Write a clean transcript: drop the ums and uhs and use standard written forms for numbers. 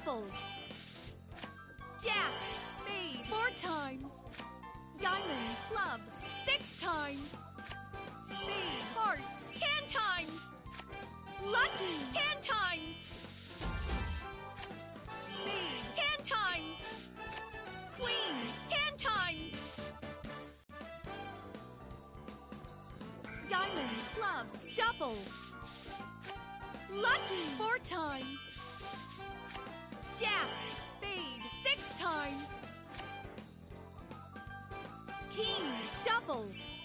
doubles. Jack, spade, 4 times. Diamond, club, 6 times. Spade, heart, 10 times. Lucky, 10 times. Spade, 10 times. Queen, 10 times. Diamond, club, double. Lucky, 4 times. Jack, spade, 6 times. King, doubles.